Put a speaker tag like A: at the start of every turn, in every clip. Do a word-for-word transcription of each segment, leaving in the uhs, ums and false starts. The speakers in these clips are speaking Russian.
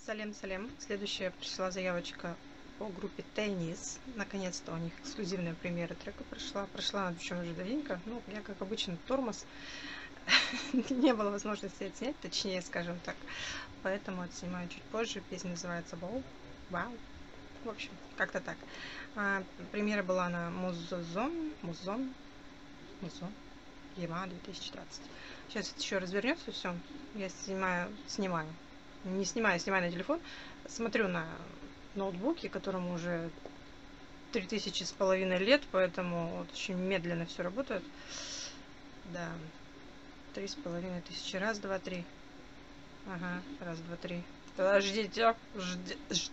A: Салем-салем. Следующая пришла заявочка по группе Теннис. Наконец-то у них эксклюзивная премьера трека прошла. Прошла она причем уже давненько. Ну, я, как обычно, тормоз. Не было возможности отснять, точнее, скажем так. Поэтому отснимаю чуть позже. Песня называется «Вау». Вау. В общем, как-то так. А, премьера была на Музон. Музон. Музон. Ема две тысячи двадцать. Сейчас это еще развернется все. Я снимаю, снимаю. Не снимаю, снимаю на телефон. Смотрю на ноутбуке, которому уже три тысячи с половиной лет, поэтому вот очень медленно все работает. Да. Три с половиной тысячи. Раз, два, три. Ага. Раз, два, три. Подождите. Жди, жди.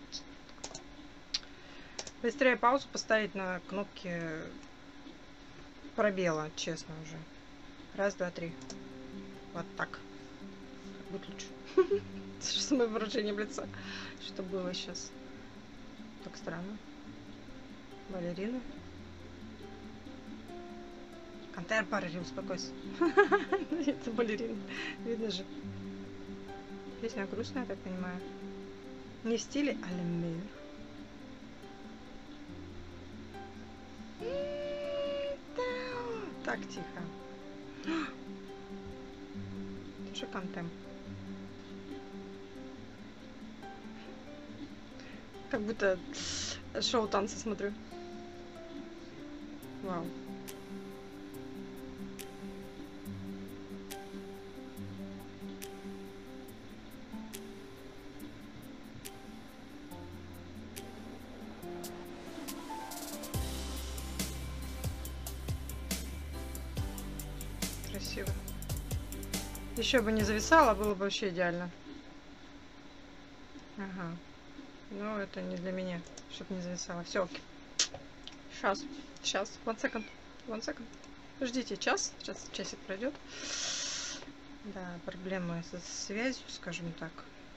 A: Быстрее паузу поставить на кнопке пробела, честно уже. Раз, два, три. Вот так. Выключу. Что мое выражение лица? Что было сейчас? Так странно. Балерина. Кантер парри, успокойся. Это балерина. Видно же. Песня грустная, я так понимаю. Не в стиле Алемир. Так, тихо. Тоже контем. Как будто шоу танца смотрю. Вау. Красиво. Еще бы не зависало, было бы вообще идеально. Ага. Но это не для меня, чтобы не зависало. Все, окей. Сейчас, сейчас, one second, one second. Ждите час, сейчас часик пройдет. Да, проблемы со связью, скажем так.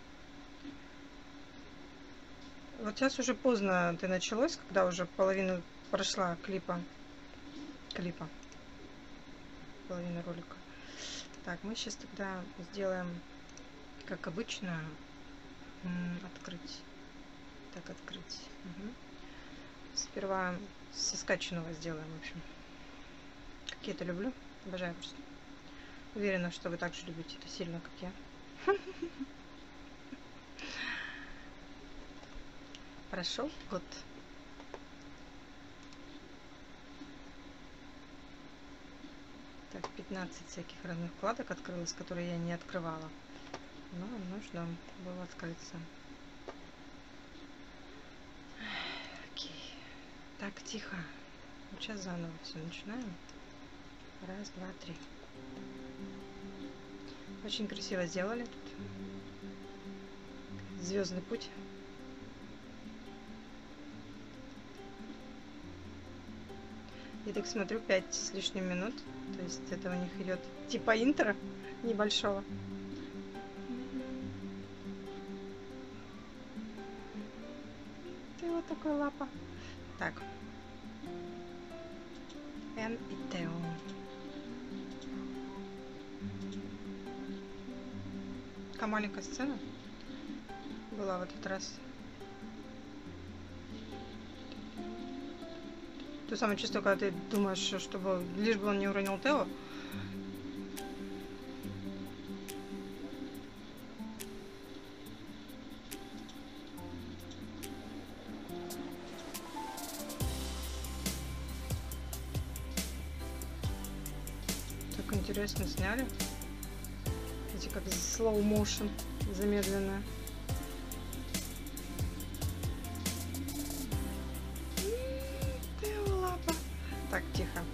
A: Вот сейчас уже поздно ты началось, когда уже половина прошла клипа. Клипа. Половина ролика. Так, мы сейчас тогда сделаем, как обычно, открыть. Так, открыть. Угу. Сперва со скачанного сделаем, в общем. Как я это люблю. Обожаю просто. Уверена, что вы также любите это сильно, как я. Прошел год. Так, пятнадцать всяких разных вкладок открылось, которые я не открывала. Но нужно было открыться. Так, тихо. Сейчас заново все начинаем. Раз, два, три. Очень красиво сделали тут. Звездный путь. Я так смотрю, пять с лишним минут. То есть это у них идет типа интро небольшого. Ты вот такой лапа. Так. Эн и Тео. Такая маленькая сцена была в этот раз. То самое чувство, когда ты думаешь, чтобы лишь бы он не уронил Тео. Интересно сняли. Эти как slow motion, замедленно. Ты лапа. Так, тихо.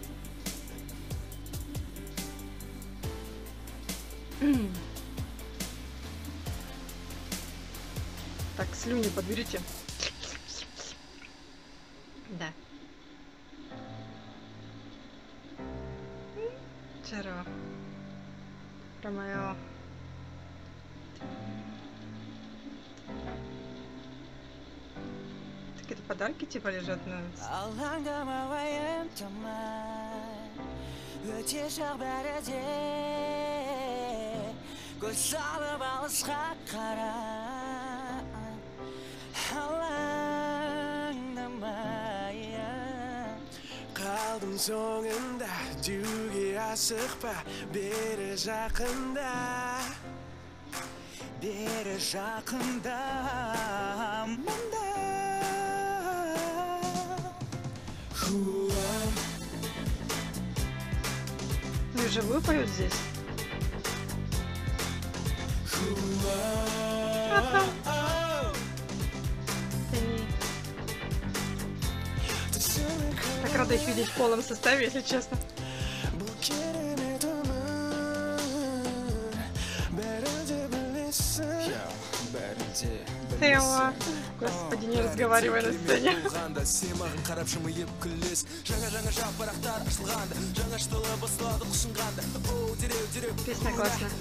A: Так, слюни подберите. Да. Чаро. Ромео. Так это подарки типа лежат на...
B: Good song about us, so'ngida jugi asıqpa beri жақында beri жақында mında.
A: Они вживую поют здесь? А-ха. Они... Так рада их видеть в полном составе, если честно. Тео, господи, не разговаривай на сцене. Песня классная.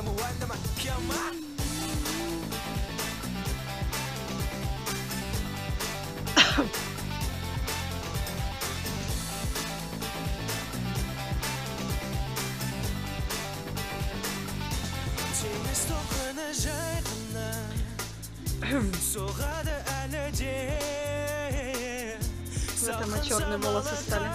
A: Вот там черные волосы стали.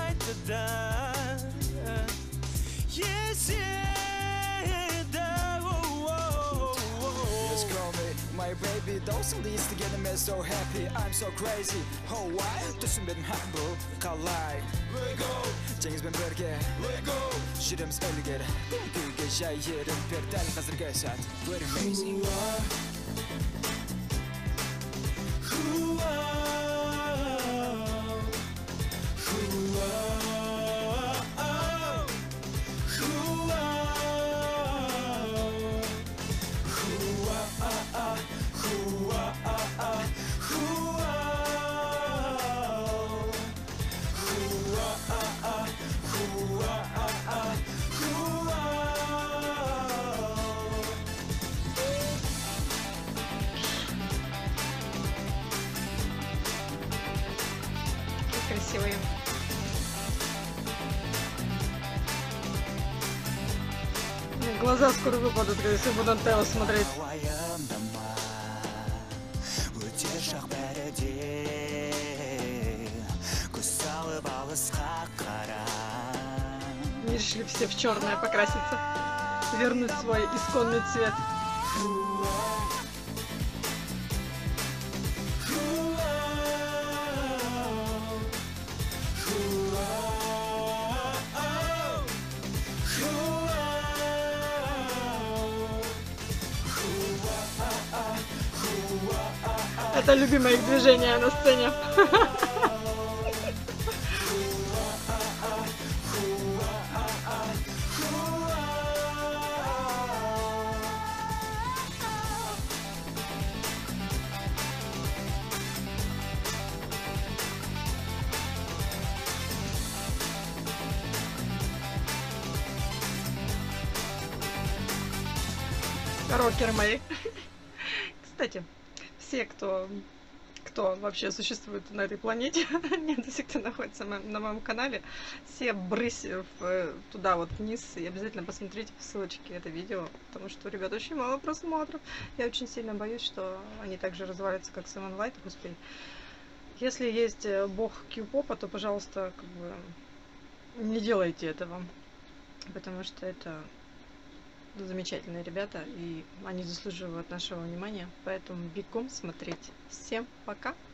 B: My baby, those leads together me so happy. I'm so crazy. Oh, why? Düşün benim humble kalay. Let go. Cengiz ben bölge. Let go. Şirimiz ölger. Gülge şahirim perden hazır geçer. Very amazing.
A: Красивые. Глаза скоро выпадут, если буду на Тео смотреть. Они решили все в черное покраситься, вернуть свой исконный цвет. Это любимое их движение на сцене. Рокеры мои. Кстати, все, кто, кто вообще существует на этой планете, нет, все, кто находится на, на моем канале, все брысь в, туда вот вниз и обязательно посмотрите в ссылочке это видео, потому что у ребят очень мало просмотров. Я очень сильно боюсь, что они так же развалятся, как Seven Light успели. Если есть бог кью-попа, то, пожалуйста, как бы не делайте этого, потому что это замечательные ребята, и они заслуживают нашего внимания. Поэтому бегом смотреть. Всем пока!